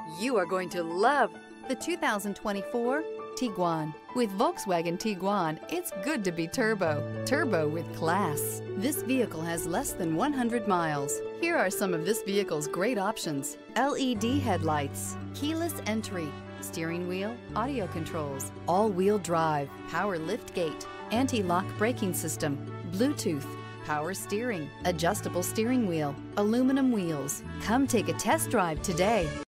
You are going to love the 2024 Tiguan. With Volkswagen Tiguan, it's good to be turbo. Turbo with class. This vehicle has less than 100 miles. Here are some of this vehicle's great options: LED headlights, keyless entry, steering wheel audio controls, all-wheel drive, power liftgate, anti-lock braking system, Bluetooth, power steering, adjustable steering wheel, aluminum wheels. Come take a test drive today.